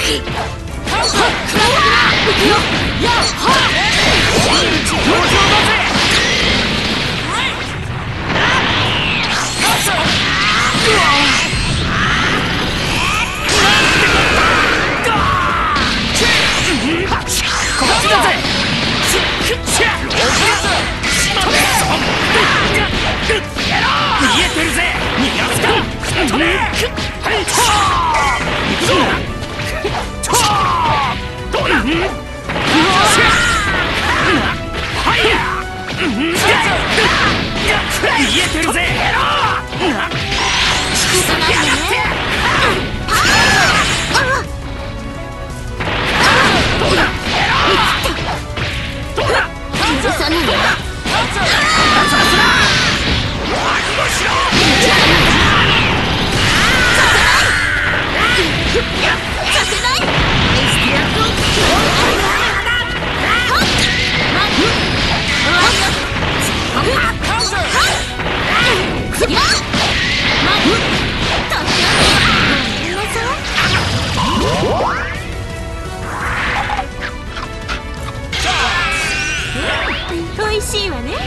美味しいわね。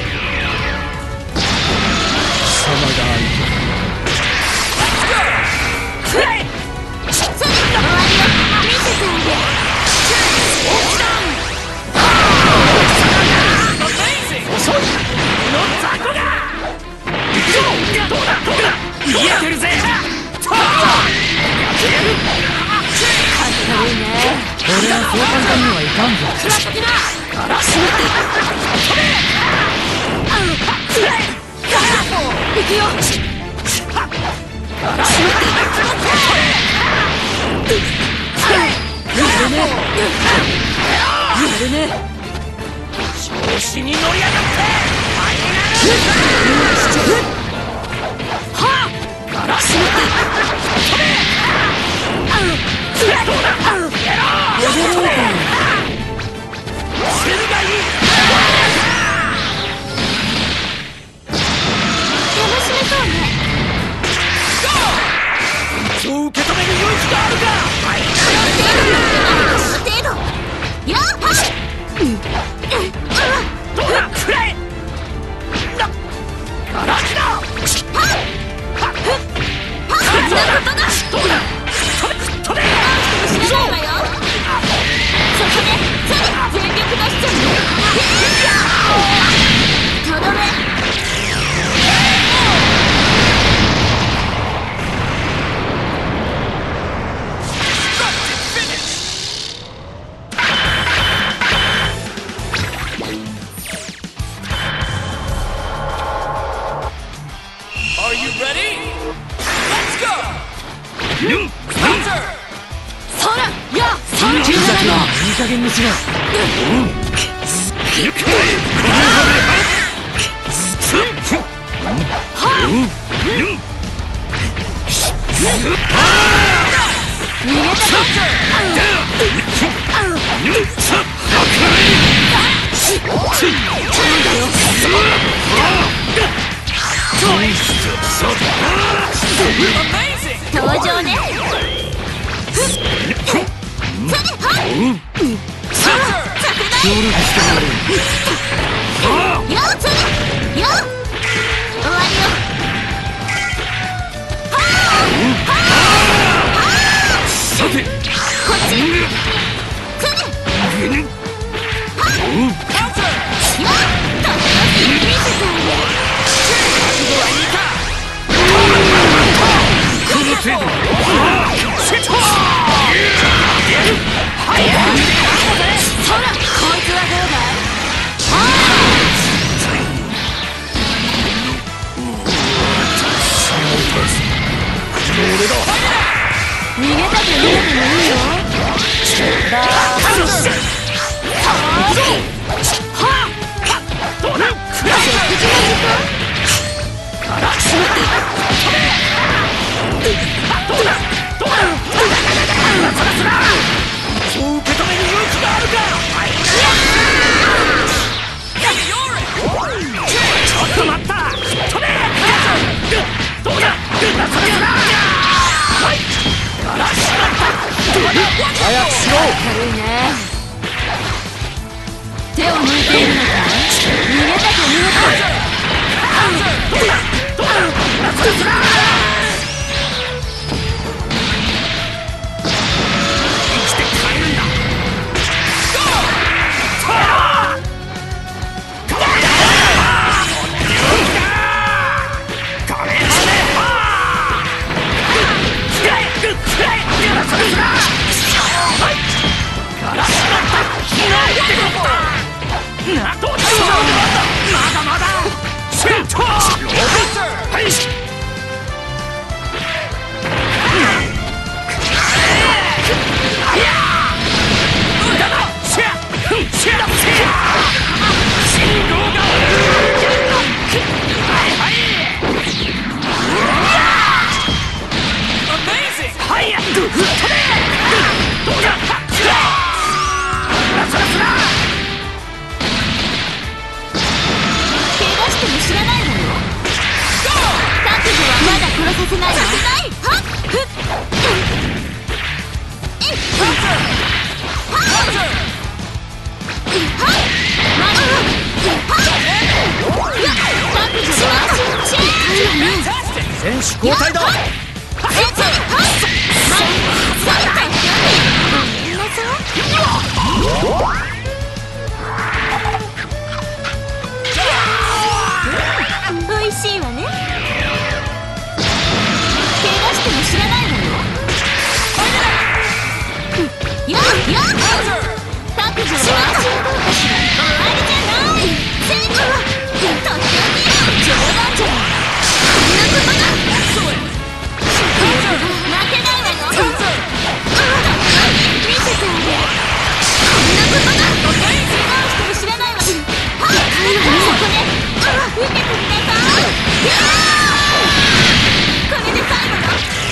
俺はそう簡単にはいかんぞ。 行くよ。やるね。 調子に乗り上がって受け止める勇気があるか。どうだくらえ。ガラスだ。Are you ready? Let's go! Counter! そらやいい加減にしろ。 登場ね。 協力してもらえる。 よっ終わりよ。 さてこっち。逃げたく逃げてもいいよ。 そう受け止める勇気があるか。ちょっと待った。飛べ。どうだ。はい。ガラスだった。 早くしろ。 軽いね。手を抜いているのか。逃げたと逃げた。 生きて帰るんだ。選手交代だ。 おいしいわね。怪我しても知らないのよ。やっ白状はどうかしら。あれじゃない。とっておき。冗談じゃない。そんなことだ。負けないわよ。見せてあげる。そんなことだ。怪我しても知らないわよ。そこね。受けてみなさい。これで最後よ。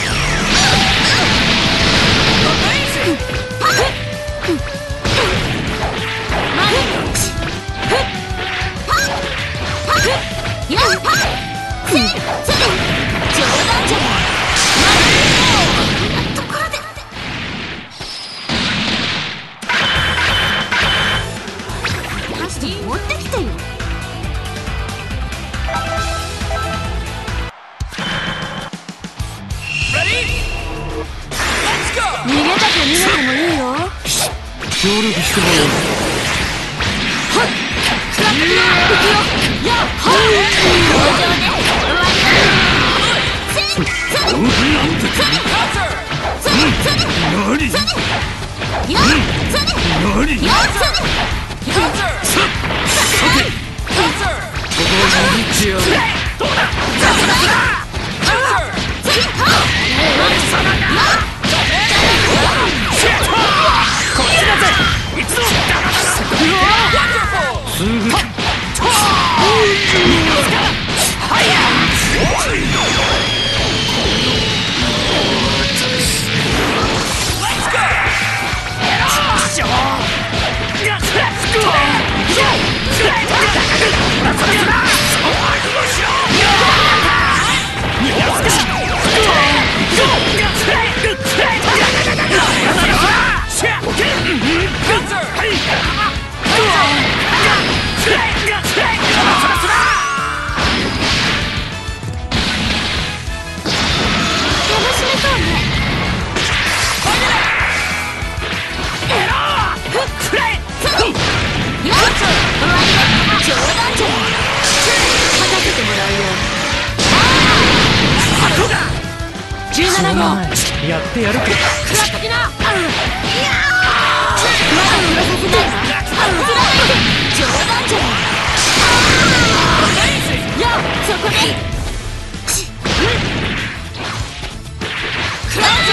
逃げたと逃げてもいいよ。 協力してもらう。 はっクラックよ。やっはっ登場ね。終わりだ。何ここは逃げちゃう。どうだ。 こっちだぜ。いつもすぐやってやるか。 クラッときな。まだ売らさせないわ。振らないで。冗談じゃない。よっそこで。クラッ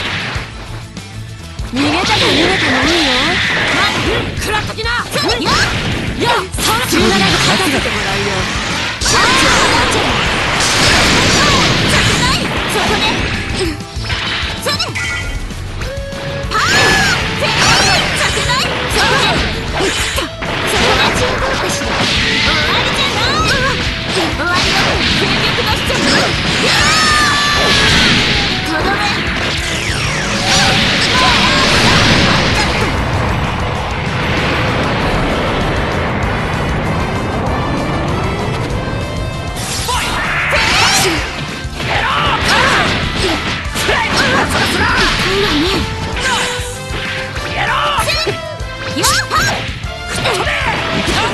逃げたと逃げてもいいよ。クラッときな。よっその17が勝たせてもらうよ。冗談じゃない。そこね。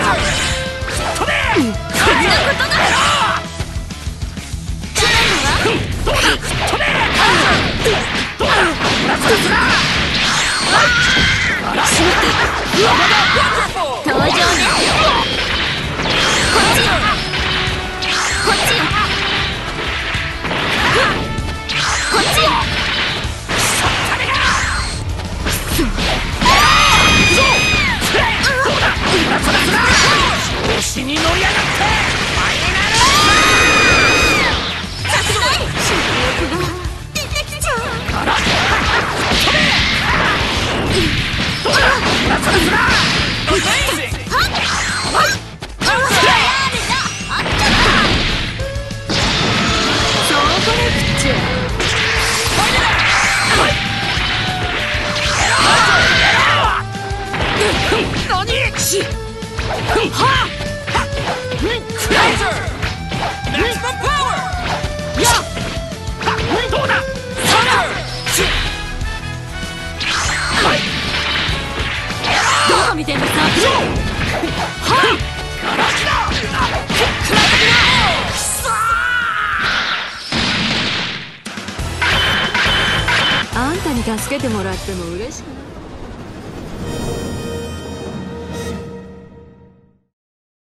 死に乗り上がって見てんのさ。あんたに助けてもらっても嬉しくない。